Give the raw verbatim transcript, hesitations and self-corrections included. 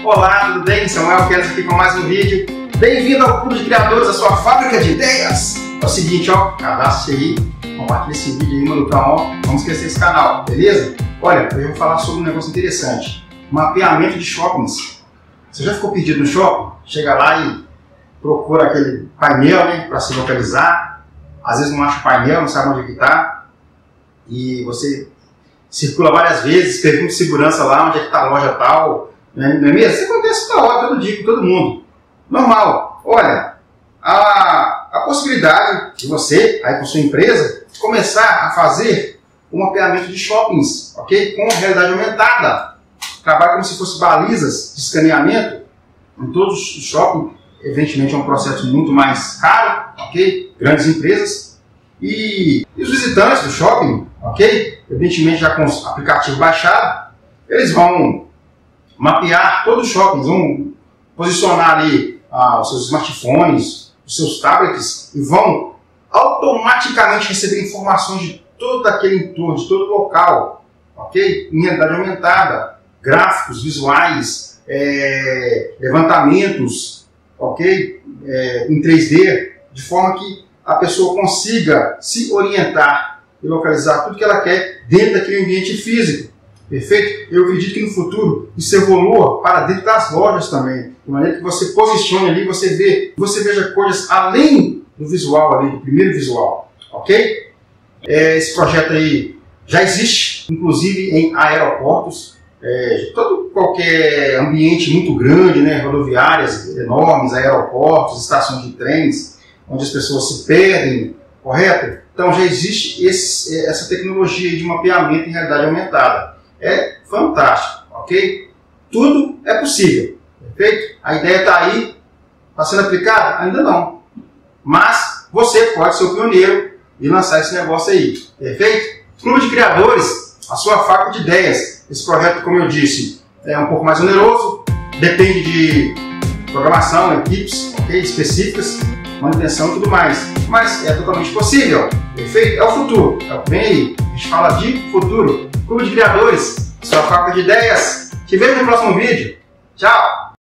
Olá, tudo bem? Samuel Queres aqui com mais um vídeo. Bem-vindo ao Clube de Criadores, a sua fábrica de ideias. É o seguinte, ó, cadastre aí, compartilha esse vídeo aí, manda o canal, vamos crescer esse canal, beleza? Olha, eu vou falar sobre um negócio interessante, mapeamento de shoppings. Você já ficou perdido no shopping? Chega lá e procura aquele painel, né, para se localizar. Às vezes não acha o painel, não sabe onde é que está. E você circula várias vezes, pergunta de segurança lá onde é que está a loja tal. Não é mesmo? Isso acontece toda hora, todo dia, com todo mundo. Normal. Olha, a, a possibilidade de você, aí com sua empresa, começar a fazer um mapeamento de shoppings, ok? Com realidade aumentada. Trabalha como se fosse balizas de escaneamento em todos os shoppings. Evidentemente é um processo muito mais caro, ok? Grandes empresas. E, e os visitantes do shopping, ok? Evidentemente já com o aplicativo baixado, eles vão mapear todos os shoppings, vão posicionar ali ah, os seus smartphones, os seus tablets e vão automaticamente receber informações de todo aquele entorno, de todo o local, ok? Em realidade aumentada, gráficos, visuais, é, levantamentos, ok? É, em três D, de forma que a pessoa consiga se orientar e localizar tudo que ela quer dentro daquele ambiente físico. Perfeito? Eu acredito que no futuro isso evolua para dentro das lojas também. De maneira que você posicione ali, você vê, você veja coisas além do visual ali, do primeiro visual. Ok? É, esse projeto aí já existe, inclusive em aeroportos. É, todo qualquer ambiente muito grande, né, rodoviárias enormes, aeroportos, estações de trens, onde as pessoas se perdem, correto? Então já existe esse, essa tecnologia de mapeamento em realidade aumentada. É fantástico, ok? Tudo é possível, perfeito? A ideia está aí, está sendo aplicada? Ainda não. Mas você pode ser o pioneiro e lançar esse negócio aí, perfeito? Clube de Criadores, a sua fábrica de ideias. Esse projeto, como eu disse, é um pouco mais oneroso, depende de programação, equipes, ok? Específicas, manutenção e tudo mais. Mas é totalmente possível, perfeito? É o futuro, é o que vem aí. A gente fala de futuro. Clube de Criadores, sua fábrica de ideias. Te vejo no próximo vídeo. Tchau!